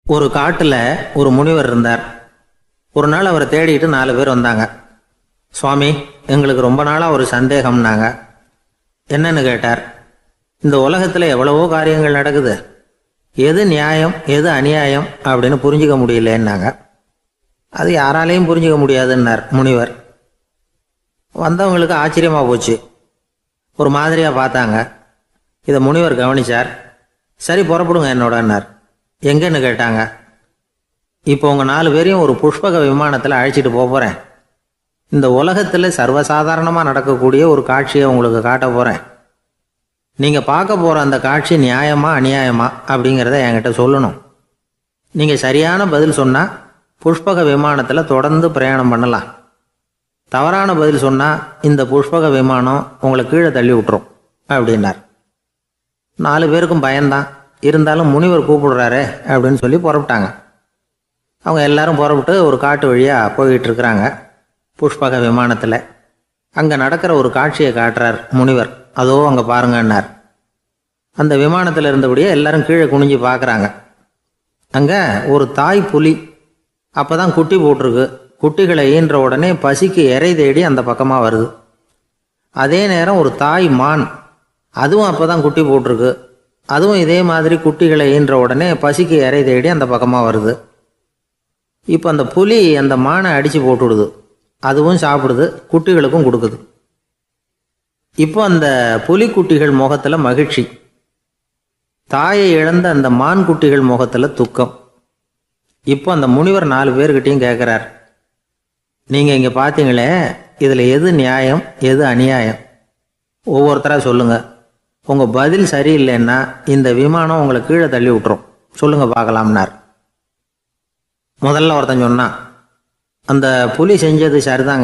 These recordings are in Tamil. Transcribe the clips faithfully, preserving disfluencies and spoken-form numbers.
ஒரு காட்டில் ஒரு முனிவர் இருந்தார். ஒரு நாள் அவரை தேடிட்டு நாலு பேர் வந்தாங்க. சுவாமி, எங்களுக்கு ரொம்ப நாளாக ஒரு சந்தேகம்னாங்க. என்னன்னு கேட்டார். இந்த உலகத்தில் எவ்வளவோ காரியங்கள் நடக்குது, எது நியாயம் எது அநியாயம் அப்படின்னு புரிஞ்சிக்க முடியலன்னாங்க. அது யாராலையும் புரிஞ்சிக்க முடியாதுன்னார் முனிவர். வந்தவங்களுக்கு ஆச்சரியமாக போச்சு, ஒரு மாதிரியாக பார்த்தாங்க. இதை முனிவர் கவனிச்சார். சரி, புறப்படுங்க என்னோடன்னார். எங்கன்னு கேட்டாங்க. இப்போ உங்கள் நாலு பேரையும் ஒரு புஷ்பக விமானத்தில் அழைச்சிட்டு போக போகிறேன். இந்த உலகத்தில் சர்வசாதாரணமாக நடக்கக்கூடிய ஒரு காட்சியை உங்களுக்கு காட்ட போகிறேன். நீங்கள் பார்க்க போகிற அந்த காட்சி நியாயமா அநியாயமா அப்படிங்கிறத என்கிட்ட சொல்லணும். நீங்கள் சரியான பதில் சொன்னால் புஷ்பக விமானத்தில் தொடர்ந்து பிரயாணம் பண்ணலாம். தவறான பதில் சொன்னால் இந்த புஷ்பக விமானம் உங்களை கீழே தள்ளி விட்டுரும் அப்படின்னார். நாலு பேருக்கும் பயந்தான். இருந்தாலும் முனிவர் கூப்பிடுறாரு அப்படின்னு சொல்லி புறப்பட்டாங்க. அவங்க எல்லாரும் புறப்பட்டு ஒரு காட்டு வழியாக போய்கிட்டு இருக்கிறாங்க புஷ்பக விமானத்தில். அங்கே நடக்கிற ஒரு காட்சியை காட்டுறார் முனிவர். அதோ அங்கே பாருங்கன்னார். அந்த விமானத்தில் இருந்தபடியே எல்லாரும் கீழே குனிஞ்சு பார்க்குறாங்க. அங்கே ஒரு தாய் புலி அப்போ தான் குட்டி போட்டிருக்கு. குட்டிகளை ஈன்ற உடனே பசிக்கு இறை தேடி அந்த பக்கமாக வருது. அதே நேரம் ஒரு தாய் மான், அதுவும் அப்போ தான் குட்டி போட்டிருக்கு. அதுவும் இதே மாதிரி குட்டிகளை ஈன்ற உடனே பசிக்கு இறை தேடி அந்த பக்கமாக வருது. இப்போ அந்த புலி அந்த மானை அடித்து போட்டுவிடுது. அதுவும் சாப்பிடுது, குட்டிகளுக்கும் கொடுக்குது. இப்போ அந்த புலிக்குட்டிகள் முகத்தில் மகிழ்ச்சி, தாயை இழந்த அந்த மான் குட்டிகள் முகத்தில் துக்கம். இப்போ அந்த முனிவர் நாலு பேர்கிட்டையும் கேட்குறார், நீங்கள் இங்கே பார்த்தீங்களே, இதில் எது நியாயம் எது அநியாயம்? ஒவ்வொருத்தராக சொல்லுங்கள். உங்கள் பதில் சரியில்லைன்னா இந்த விமானம் உங்களை கீழே தள்ளி விட்டுரும். சொல்லுங்கள் பார்க்கலாம்னார். முதல்ல ஒருத்தன் சொன்னான், அந்த புலி செஞ்சது சரிதாங்க.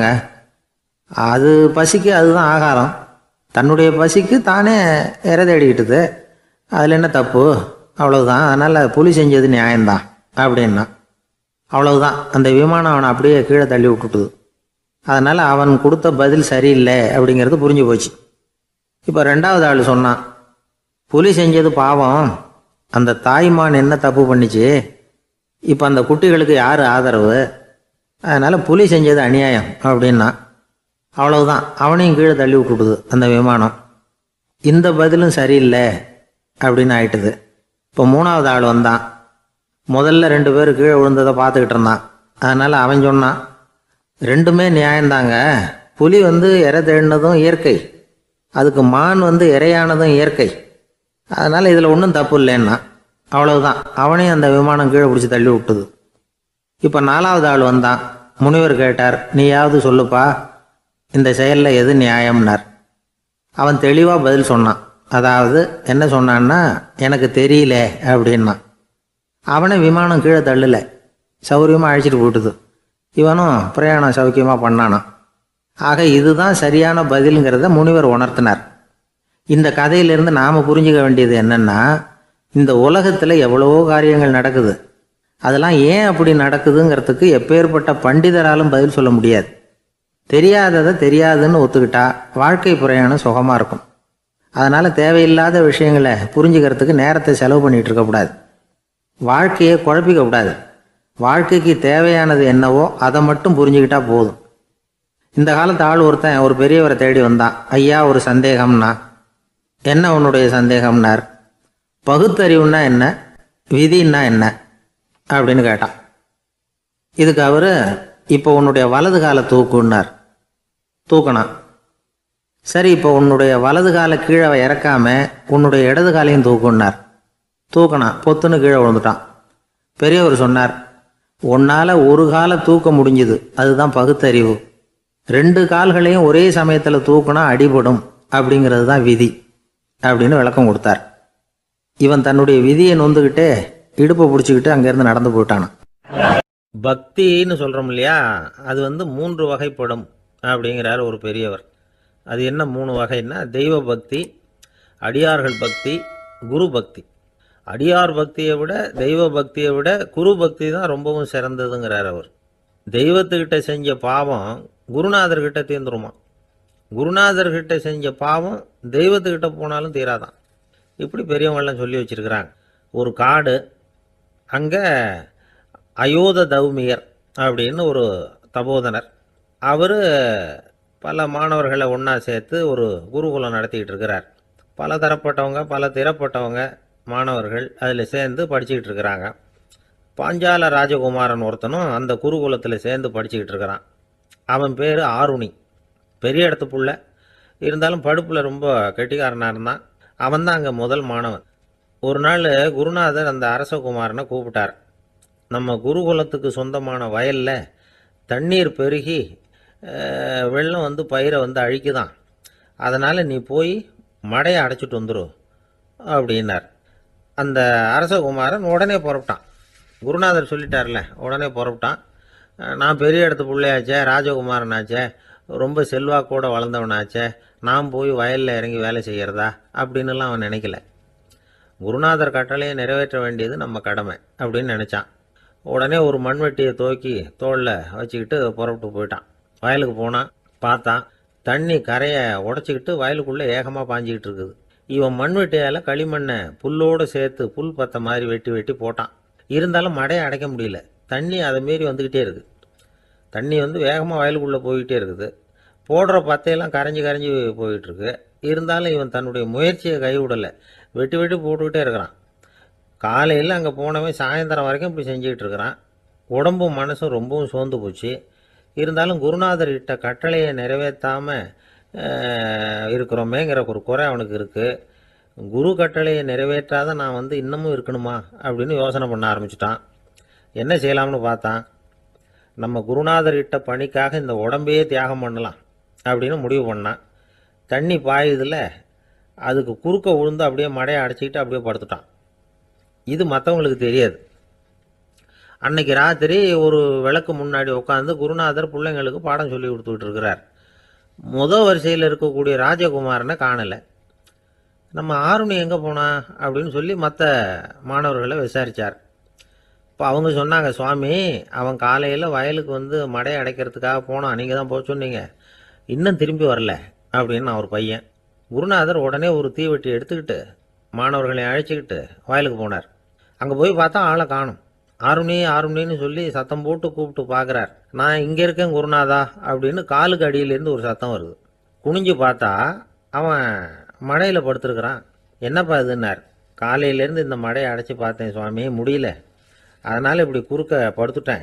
அது பசிக்கு அதுதான் ஆகாரம். தன்னுடைய பசிக்கு தானே இறை தேடிக்கிட்டுது. அதில் என்ன தப்பு? அவ்வளவுதான். அதனால் புலி செஞ்சது நியாயம்தான் அப்படின்னா. அவ்வளவுதான், அந்த விமானம் அவனை அப்படியே கீழே தள்ளி விட்டுட்டுது. அதனால் அவன் கொடுத்த பதில் சரியில்லை அப்படிங்கிறது புரிஞ்சு போச்சு. இப்போ ரெண்டாவது ஆள் சொன்னான், புலி செஞ்சது பாவம், அந்த தாய்மான் என்ன தப்பு பண்ணிச்சு? இப்போ அந்த குட்டிகளுக்கு யார் ஆதரவு? அதனால் புலி செஞ்சது அநியாயம் அப்படின்னா. அவ்வளவுதான், அவனையும் கீழே தள்ளி விட்டுடுது அந்த விமானம். இந்த பதிலும் சரியில்லை அப்படின்னு ஆயிட்டுது. இப்போ மூணாவது ஆள் வந்தான். முதல்ல ரெண்டு பேர் கீழே விழுந்ததை பார்த்துக்கிட்டு இருந்தான். அதனால் அவன் சொன்னான், ரெண்டுமே நியாயந்தாங்க. புலி வந்து இறை தேடினதும் இயற்கை, அதுக்கு மான் வந்து இறையானதும் இயற்கை. அதனால் இதில் ஒன்றும் தப்பு இல்லைன்னா. அவ்வளவுதான், அவனையும் அந்த விமானம் கீழே பிடிச்சி தள்ளி விட்டுது. இப்போ நாலாவது ஆள் வந்தான். முனிவர் கேட்டார், நீயாவது சொல்லுப்பா, இந்த செயலில் எது நியாயம்னார். அவன் தெளிவாக பதில் சொன்னான். அதாவது என்ன சொன்னான்னா, எனக்கு தெரியல அப்படின்னா. அவனை விமானம் கீழே தள்ளலை, சௌரியமாக அழைச்சிட்டு போட்டுது. இவனும் பிரயாணம் சௌக்கியமாக பண்ணானான். ஆக இதுதான் சரியான பதிலுங்கிறத முனிவர் உணர்த்தினார். இந்த கதையிலிருந்து நாம் புரிஞ்சுக்க வேண்டியது என்னென்னா, இந்த உலகத்தில் எவ்வளவோ காரியங்கள் நடக்குது. அதெல்லாம் ஏன் அப்படி நடக்குதுங்கிறதுக்கு எப்பேற்பட்ட பண்டிதராலும் பதில் சொல்ல முடியாது. தெரியாததை தெரியாதுன்னு ஒத்துக்கிட்டா வாழ்க்கை பிரயாணம் சுகமாக இருக்கும். அதனால் தேவையில்லாத விஷயங்களை புரிஞ்சுக்கிறதுக்கு நேரத்தை செலவு பண்ணிகிட்டு இருக்கக்கூடாது. வாழ்க்கையை குழப்பிக்க கூடாது. வாழ்க்கைக்கு தேவையானது என்னவோ அதை மட்டும் புரிஞ்சுக்கிட்டா போதும். இந்த காலத்து ஆள் ஒருத்தன் ஒரு பெரியவரை தேடி வந்தான். ஐயா, ஒரு சந்தேகம்னா. என்ன உன்னுடைய சந்தேகம்னார். பகுத்தறிவுன்னா என்ன, விதின்னா என்ன அப்படின்னு கேட்டான். இதுக்கு அவர், இப்போ உன்னுடைய வலது காலை தூக்குன்னார். தூக்கினான். சரி, இப்போ உன்னுடைய வலது காலை கீழே இறக்காம உன்னுடைய இடது காலையும் தூக்குன்னார். தூக்கினான். பொத்துன்னு கீழே விழுந்துட்டான். பெரியவர் சொன்னார், உன்னால் ஒரு காலை தூக்க முடிஞ்சுது, அதுதான் பகுத்தறிவு. ரெண்டு கால்களையும் ஒரே சமயத்தில் தூக்குனா அடிபடும், அப்படிங்கிறது தான் விதி அப்படின்னு விளக்கம் கொடுத்தார். இவன் தன்னுடைய விதியை நொந்துக்கிட்டே இடுப்பை பிடிச்சிக்கிட்டு அங்கேருந்து நடந்து போயிட்டானான். பக்தின்னு சொல்கிறோம் இல்லையா, அது வந்து மூன்று வகைப்படும் அப்படிங்கிறார் ஒரு பெரியவர். அது என்ன மூணு வகைன்னா, தெய்வ பக்தி, அடியார்கள் பக்தி, குரு பக்தி. அடியார் பக்தியை விட தெய்வ பக்தியை விட குரு பக்தி தான் ரொம்பவும் சிறந்ததுங்கிறார் அவர். தெய்வத்துக்கிட்ட செஞ்ச பாவம் குருநாதர்கிட்ட தீர்ந்துருமா, குருநாதர்கிட்ட செஞ்ச பாவம் தெய்வத்துக்கிட்ட போனாலும் தீராதான். இப்படி பெரியவங்களாம் சொல்லி வச்சுருக்கிறாங்க. ஒரு காடு, அங்கே அயோத தௌமியர் அப்படின்னு ஒரு தபோதனர், அவர் பல மாணவர்களை ஒன்றா சேர்த்து ஒரு குருகுலம் நடத்திக்கிட்டு இருக்கிறார். பல தரப்பட்டவங்க பல திறப்பட்டவங்க மாணவர்கள் அதில் சேர்ந்து படிச்சுக்கிட்டு இருக்கிறாங்க. பாஞ்சால ராஜகுமாரன் ஒருத்தனும் அந்த குருகுலத்தில் சேர்ந்து படிச்சுக்கிட்டு இருக்கிறான். அவன் பேர் ஆருணி. பெரிய இடத்து புள்ள, இருந்தாலும் படுப்பில் ரொம்ப கெட்டிக்காரனாக இருந்தான். அவன் தான் அங்கே முதல் மாணவன். ஒரு நாள் குருநாதர் அந்த அரசகுமாரனை கூப்பிட்டார். நம்ம குருகுலத்துக்கு சொந்தமான வயலில் தண்ணீர் பெருகி வெள்ளம் வந்து பயிரை வந்து அழிக்குதான், அதனால் நீ போய் மடையை அடைச்சிட்டு வந்துடும் அப்படின்னார். அந்த அரசகுமாரன் உடனே புறப்பட்டான். குருநாதர் சொல்லிட்டார்ல, உடனே புறப்பட்டான். நான் பெரிய இடத்து பிள்ளையாச்சே, ராஜகுமாரனாச்சே, ரொம்ப செல்வாக்கூட வளர்ந்தவனாச்சே, நான் போய் வயலில் இறங்கி வேலை செய்கிறதா அப்படின்னுலாம் அவன் நினைக்கல. குருநாதர் கட்டளையை நிறைவேற்ற வேண்டியது நம்ம கடமை அப்படின்னு நினச்சான். உடனே ஒரு மண்வெட்டியை தூக்கி தோளில் வச்சுக்கிட்டு புறப்பட்டு போயிட்டான். வயலுக்கு போனான். பார்த்தான், தண்ணி கரையை உடச்சிக்கிட்டு வயலுக்குள்ளே ஏகமாக பாஞ்சிக்கிட்டு இருக்குது. இவன் மண்வெட்டியால் களிமண்ணை புல்லோடு சேர்த்து புல் பத்த மாதிரி வெட்டி வெட்டி போட்டான். இருந்தாலும் மடையை அடைக்க முடியல. தண்ணி அதை மீறி வந்துக்கிட்டே இருக்குது. தண்ணி வந்து வேகமாக வயலுக்குள்ளே போய்கிட்டே இருக்குது. போடுற பத்தையெல்லாம் கரைஞ்சி கரைஞ்சி போயிட்டுருக்கு. இருந்தாலும் இவன் தன்னுடைய முயற்சியை கைவிடலை. வெட்டி வெட்டி போட்டுக்கிட்டே இருக்கிறான். காலையில் அங்கே போனவன் சாயந்தரம் வரைக்கும் இப்படி செஞ்சுக்கிட்டு இருக்கிறான். உடம்பும் மனசும் ரொம்பவும் சோர்ந்து போச்சு. இருந்தாலும் குருநாதர் இட்ட கட்டளையை நிறைவேற்றாமல் இருக்கிறோமேங்கிற ஒரு குறை அவனுக்கு இருக்குது. குரு கட்டளையை நிறைவேற்றாத நான் வந்து இன்னமும் இருக்கணுமா அப்படின்னு யோசனை பண்ண ஆரம்பிச்சிட்டான். என்ன செய்யலாம்னு பார்த்தான். நம்ம குருநாதர் இட்ட பணிக்காக இந்த உடம்பையே தியாகம் பண்ணலாம் அப்படின்னு முடிவு பண்ணான். தண்ணி பாயுதில் அதுக்கு குறுக்க விழுந்து அப்படியே மடையை அடைச்சிக்கிட்டு அப்படியே படுத்துட்டான். இது மற்றவங்களுக்கு தெரியாது. அன்னைக்கு ராத்திரி ஒரு விளக்கு முன்னாடி உட்காந்து குருநாதர் பிள்ளைங்களுக்கு பாடம் சொல்லி கொடுத்துக்கிட்டு இருக்கிறார். முதல் வரிசையில் இருக்கக்கூடிய ராஜகுமாரனை காணலை. நம்ம ஆருணி எங்கே போனா அப்படின்னு சொல்லி மற்ற மாணவர்களை விசாரித்தார். இப்போ அவங்க சொன்னாங்க, சுவாமி அவன் காலையில் வயலுக்கு வந்து மடையை அடைக்கிறதுக்காக போனான், நீங்கள் தான் போக சொன்னீங்க, இன்னும் திரும்பி வரல அப்படின்னு அவர் பையன். குருநாதர் உடனே ஒரு தீவெட்டி எடுத்துக்கிட்டு மாணவர்களை அழைச்சிக்கிட்டு வயலுக்கு போனார். அங்கே போய் பார்த்தா ஆளை காணும். ஆருணி ஆருணின்னு சொல்லி சத்தம் போட்டு கூப்பிட்டு பார்க்குறார். நான் இங்கே இருக்கேன் குருநாதா அப்படின்னு காலுக்கு அடியிலேருந்து ஒரு சத்தம் வருது. குனிஞ்சு பார்த்தா அவன் மடையில் படுத்துருக்கிறான். என்னப்பா இதுன்னார். காலையிலேருந்து இந்த மடையை அடைச்சி பார்த்தேன் சுவாமி, முடியல, அதனால் இப்படி குறுக்க படுத்துட்டேன்.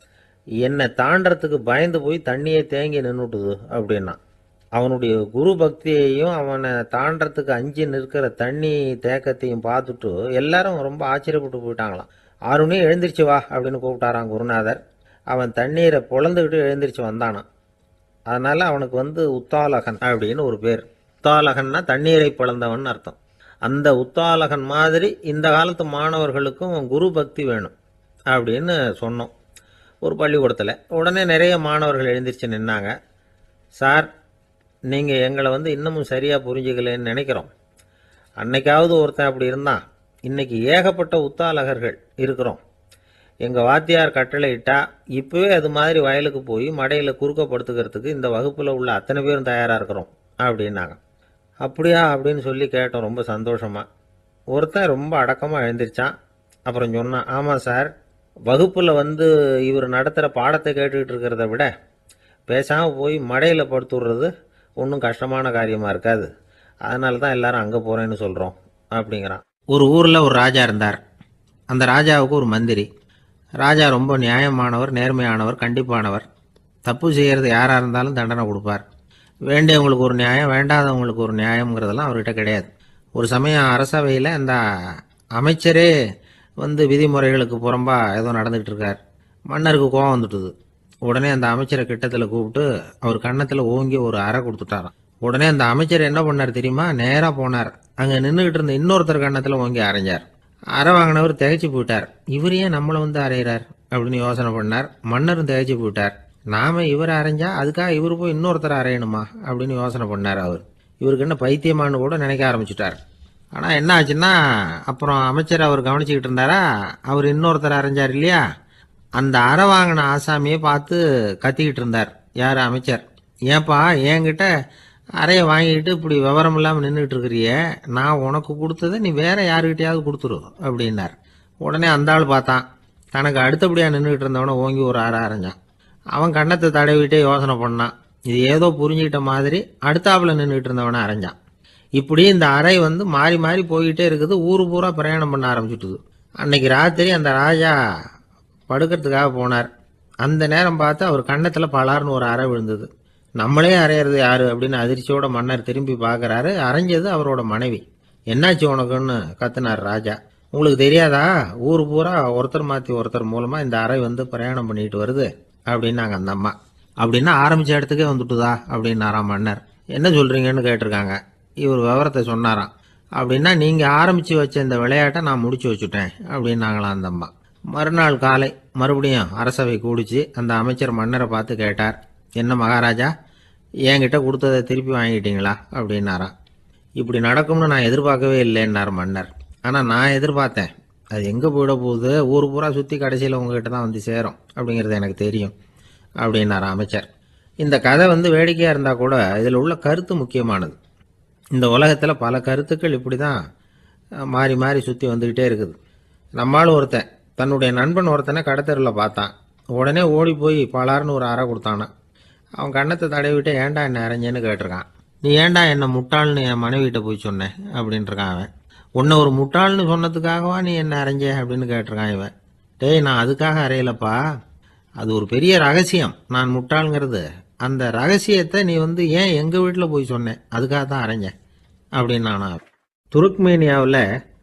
என்னை தாண்டறதுக்கு பயந்து போய் தண்ணியை தேங்கி நின்றுட்டுது அப்படின்னா. அவனுடைய குரு பக்தியையும் அவனை தாண்டறதுக்கு அஞ்சு நிற்கிற தண்ணி தேக்கத்தையும் பார்த்துட்டு எல்லாரும் ரொம்ப ஆச்சரியப்பட்டு போயிட்டாங்களாம். ஆருணி எழுந்திரிச்சு வா அப்படின்னு கூப்பிட்டாரான் குருநாதர். அவன் தண்ணீரை பொழந்துக்கிட்டு எழுந்திரிச்சு வந்தானான். அதனால் அவனுக்கு வந்து உத்தாலகன் அப்படின்னு ஒரு பேர். உத்தாலகன்னா தண்ணீரை பிளந்தவன் அர்த்தம். அந்த உத்தாலகன் மாதிரி இந்த காலத்து மாணவர்களுக்கும் குரு பக்தி வேணும் அப்படின்னு சொன்னோம் ஒரு பள்ளிக்கூடத்தில். உடனே நிறைய மாணவர்கள் எழுந்திரிச்சு நின்னாங்க. சார், நீங்கள் எங்களை வந்து இன்னமும் சரியாக புரிஞ்சுக்கலன்னு நினைக்கிறோம். அன்னைக்காவது ஒருத்தன் அப்படி இருந்தான், இன்றைக்கி ஏகப்பட்ட உத்தாலகர்கள் இருக்கிறோம். எங்கள் வாத்தியார் கட்டளை இட்டா இப்போவே அது மாதிரி வயலுக்கு போய் மடையில் குறுக்கப்படுத்துக்கிறதுக்கு இந்த வகுப்பில் உள்ள அத்தனை பேரும் தயாராக இருக்கிறோம் அப்படின்னாங்க. அப்படியா அப்படின்னு சொல்லி கேட்டோம் ரொம்ப சந்தோஷமாக. ஒருத்தன் ரொம்ப அடக்கமாக எழுந்திரிச்சான். அப்புறம் சொன்னான், ஆமாம் சார், வகுப்பில் வந்து இவர் நடத்துகிற பாடத்தை கேட்டுக்கிட்டு இருக்கிறத விட பேசாமல் போய் மடையில் படுத்துடுறது ஒன்றும் கஷ்டமான காரியமாக இருக்காது, அதனால தான் எல்லாரும் அங்கே போகிறேன்னு சொல்கிறோம் அப்படிங்கிறான். ஒரு ஊரில் ஒரு ராஜா இருந்தார். அந்த ராஜாவுக்கு ஒரு மந்திரி. ராஜா ரொம்ப நியாயமானவர், நேர்மையானவர், கண்டிப்பானவர். தப்பு செய்கிறது யாராக இருந்தாலும் தண்டனை கொடுப்பார். வேண்டியவங்களுக்கு ஒரு நியாயம், வேண்டாதவங்களுக்கு ஒரு நியாயங்கிறதெல்லாம் அவர்கிட்ட கிடையாது. ஒரு சமயம் அரசவையில் அந்த அமைச்சரே வந்து விதிமுறைகளுக்கு புறம்பா ஏதோ நடந்துகிட்டு இருக்கார். மன்னருக்கு கோபம் வந்துட்டுது. உடனே அந்த அமைச்சரை கிட்டத்தில் கூப்பிட்டு அவர் கன்னத்தில் ஓங்கி ஒரு அறை கொடுத்துட்டாராம். உடனே அந்த அமைச்சர் என்ன பண்ணார் தெரியுமா, நேராக போனார். அங்கே நின்றுக்கிட்டு இருந்த இன்னொருத்தர் கன்னத்தில் ஓங்கி அரைஞ்சார். அரை வாங்கினவர் திகைச்சு போயிட்டார். இவர் ஏன் நம்மளை வந்து அரைகிறார் அப்படின்னு யோசனை பண்ணார். மன்னரும் திகைச்சு போயிட்டார். நாம இவரை அரைஞ்சா அதுக்காக இவர் போய் இன்னொருத்தரை அரையணுமா அப்படின்னு யோசனை பண்ணார். அவர் இவருக்கு என்ன பைத்தியமானு கூட நினைக்க ஆரம்பிச்சுட்டார். ஆனால் என்ன ஆச்சுன்னா, அப்புறம் அமைச்சர் அவர் கவனிச்சுக்கிட்டு இருந்தாரா, அவர் இன்னொருத்தர் அரைஞ்சார் இல்லையா, அந்த அரை வாங்கின ஆசாமியை பார்த்து கத்திக்கிட்டு இருந்தார். யார்? அமைச்சர். ஏன்பா என்கிட்ட அறையை வாங்கிக்கிட்டு இப்படி விவரம் இல்லாமல் நின்றுட்டு இருக்கிறிய, நான் உனக்கு கொடுத்ததை நீ வேற யாருக்கிட்டையாவது கொடுத்துரு அப்படின்னார். உடனே அந்த ஆள் பார்த்தான். தனக்கு அடுத்தபடியாக நின்றுக்கிட்டு இருந்தவனை ஓங்கி ஒரு அரை அரைஞ்சான். அவன் கன்னத்தை தடவிட்டே யோசனை பண்ணான். இது ஏதோ புரிஞ்சுக்கிட்ட மாதிரி அடுத்தாப்புல நின்றுக்கிட்டு இருந்தவனை அரைஞ்சான். இப்படி இந்த அறை வந்து மாறி மாறி போய்கிட்டே இருக்குது. ஊர் பூரா பிரயாணம் பண்ண ஆரம்பிச்சுட்டுது. அன்னைக்கு ராத்திரி அந்த ராஜா படுக்கிறதுக்காக போனார். அந்த நேரம் பார்த்து அவர் கன்னத்தில் பலார்னு ஒரு அறை விழுந்தது. நம்மளே அறையிறது யாரு அப்படின்னு அதிர்ச்சியோட மன்னர் திரும்பி பார்க்குறாரு. அரைஞ்சது அவரோட மனைவி. என்னாச்சு உனக்குன்னு கத்துனார் ராஜா. உங்களுக்கு தெரியாதா, ஊர் பூரா ஒருத்தர் மாற்றி ஒருத்தர் மூலமாக இந்த அறை வந்து பிரயாணம் பண்ணிட்டு வருது அப்படின்னாங்க அந்த அம்மா. அப்படின்னா ஆரம்பித்த இடத்துக்கே வந்துட்டுதா அப்படின்னாராம் மன்னர். என்ன சொல்கிறீங்கன்னு கேட்டிருக்காங்க. இவர் விவரத்தை சொன்னாராம். அப்படின்னா நீங்கள் ஆரம்பித்து வச்ச இந்த விளையாட்டை நான் முடிச்சு வச்சுட்டேன் அப்படின்னாங்களாம் அந்த அம்மா. மறுநாள் காலை மறுபடியும் அரசவை கூடிச்சு அந்த அமைச்சர் மன்னரை பார்த்து கேட்டார். என்ன மகாராஜா, என்கிட்ட கொடுத்ததை திருப்பி வாங்கிட்டீங்களா அப்படின்னாராம். இப்படி நடக்கும்னு நான் எதிர்பார்க்கவே இல்லைன்னார் மன்னர். ஆனால் நான் எதிர்பார்த்தேன். அது எங்கே போயிட போகுது, ஊர் பூரா சுற்றி கடைசியில் உங்ககிட்ட தான் வந்து சேரும் அப்படிங்கிறது எனக்கு தெரியும் அப்படின்னார் அமைச்சர். இந்த கதை வந்து வேடிக்கையாக இருந்தால் கூட இதில் உள்ள கருத்து முக்கியமானது. இந்த உலகத்தில் பல கருத்துக்கள் இப்படி தான் மாறி மாறி சுற்றி வந்துக்கிட்டே இருக்குது. நம்மளும் ஒருத்தன் தன்னுடைய நண்பன் ஒருத்தனை கடத்தெருவில் பார்த்தான். உடனே ஓடி போய் பலார்னு ஒரு அறை கொடுத்தானான். அவன் கன்னத்தை தடவிட்டு ஏன்டா என்ன அரைஞ்சேன்னு கேட்டிருக்கான். நீ ஏன்டா என்ன முட்டாள்னு என் மனைவிட்ட போய் சொன்னேன் அப்படின்ட்டுருக்கான் அவன். உன்னை ஒரு முட்டாள்னு சொன்னதுக்காகவா நீ என்ன அரைஞ்ச அப்படின்னு கேட்டிருக்கான் இவன். டேய், நான் அதுக்காக அறையலப்பா, அது ஒரு பெரிய ரகசியம். நான் முட்டாளுங்கிறது அந்த ரகசியத்தை நீ வந்து ஏன் எங்கள் வீட்டில் போய் சொன்னேன், அதுக்காக தான் அரைஞ்சேன் அப்படின்னு நானா. துருக்மேனியாவில்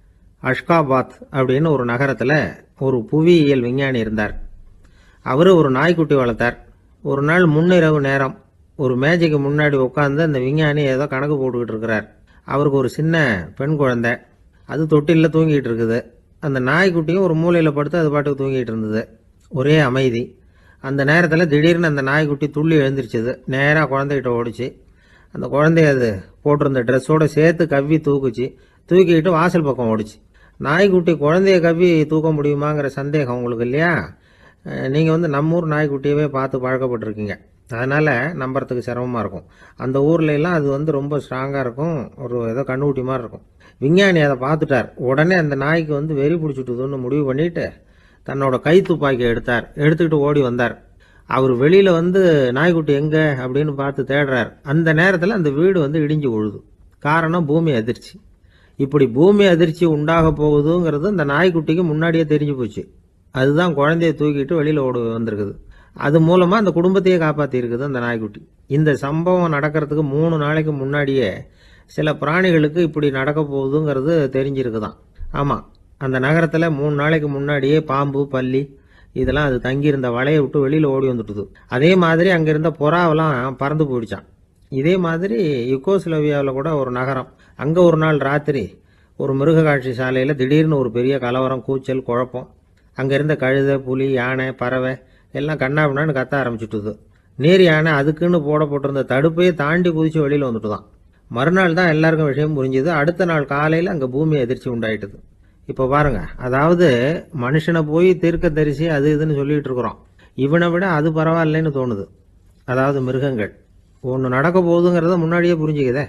அஷ்காபாத் அப்படின்னு ஒரு நகரத்தில் ஒரு புவியியல் விஞ்ஞானி இருந்தார். அவர் ஒரு நாய்க்குட்டி வளர்த்தார். ஒரு நாள் முன்னிரவு நேரம் ஒரு மேஜைக்கு முன்னாடி உட்காந்து அந்த விஞ்ஞானி ஏதோ கணக்கு போட்டுக்கிட்டு இருக்கிறார். அவருக்கு ஒரு சின்ன பெண் குழந்தை, அது தொட்டிலில் தூங்கிட்டு இருக்குது. அந்த நாய்க்குட்டியும் ஒரு மூலையில் படுத்து அது பாட்டுக்கு தூங்கிட்டு இருந்தது. ஒரே அமைதி. அந்த நேரத்தில் திடீர்னு அந்த நாய்க்குட்டி துள்ளி எழுந்திரிச்சது. நேராக குழந்தைகிட்ட ஓடிச்சு. அந்த குழந்தைய அது போட்டிருந்த ட்ரெஸ்ஸோடு சேர்த்து கவ்வி தூக்குச்சு. தூக்கிக்கிட்டு வாசல் பக்கம் ஓடிச்சு. நாய்க்குட்டி குழந்தைய கவ்வி தூக்க முடியுமாங்கிற சந்தேகம் உங்களுக்கு இல்லையா? நீங்கள் வந்து நம்ம ஊர் நாய்க்குட்டியவே பார்த்து பழக்கப்பட்டிருக்கீங்க, அதனால் நம்புறதுக்கு சிரமமாக இருக்கும். அந்த ஊர்ல எல்லாம் அது வந்து ரொம்ப ஸ்ட்ராங்காக இருக்கும், ஒரு ஏதோ கண்ணுக்குட்டி மாதிரி இருக்கும். விஞ்ஞானி அதை பார்த்துட்டார். உடனே அந்த நாய்க்கு வந்து வெறி பிடிச்சிட்டுதுன்னு முடிவு பண்ணிட்டு தன்னோட கை துப்பாக்கி எடுத்தார். எடுத்துக்கிட்டு ஓடி வந்தார். அவர் வெளியில் வந்து நாய்க்குட்டி எங்கே அப்படின்னு பார்த்து தேடுறார். அந்த நேரத்தில் அந்த வீடு வந்து இடிஞ்சு விழுது. காரணம் பூமி அதிர்ச்சி. இப்படி பூமி அதிர்ச்சி உண்டாக போகுதுங்கிறது அந்த நாய்க்குட்டிக்கு முன்னாடியே தெரிஞ்சு போச்சு. அதுதான் குழந்தைய தூக்கிட்டு வெளியில் ஓடு வந்திருக்குது. அது மூலமாக அந்த குடும்பத்தையே காப்பாற்றிருக்குது அந்த நாய்க்குட்டி. இந்த சம்பவம் நடக்கிறதுக்கு மூணு நாளைக்கு முன்னாடியே சில பிராணிகளுக்கு இப்படி நடக்க போகுதுங்கிறது தெரிஞ்சிருக்குதான். ஆமாம், அந்த நகரத்தில் மூணு நாளைக்கு முன்னாடியே பாம்பு, பல்லி இதெல்லாம் அது தங்கியிருந்த வலையை விட்டு வெளியில் ஓடி வந்துட்டுது. அதே மாதிரி அங்கே இருந்த புறாவெல்லாம் பறந்து போயிடுச்சான். இதே மாதிரி யுகோஸ்லோவியாவில் கூட ஒரு நகரம், அங்கே ஒரு நாள் ராத்திரி ஒரு மிருக காட்சி சாலையில் திடீர்னு ஒரு பெரிய கலவரம், கூச்சல், குழப்பம். அங்கே இருந்த கழுதை, புலி, யானை, பறவை எல்லாம் கண்ணாபின்னான்னு கத்த ஆரம்பிச்சுட்டுது. நீர் யானை அதுக்குன்னு போடப்பட்டிருந்த தடுப்பையே தாண்டி குதிச்சு வெளியில் வந்துட்டு தான். மறுநாள் தான் எல்லாருக்கும் விஷயம் புரிஞ்சுது. அடுத்த நாள் காலையில் அங்கே பூமி அதிர்ச்சி உண்டாயிட்டுது. இப்போ பாருங்க, அதாவது மனுஷனை போய் தீர்க்க தரிசி அது இதுன்னு சொல்லிட்டு இருக்கிறோம். இவனை விட அது பரவாயில்லைன்னு தோணுது. அதாவது மிருகங்கள் ஒன்று நடக்க போகுதுங்கிறத முன்னாடியே புரிஞ்சுக்குதே.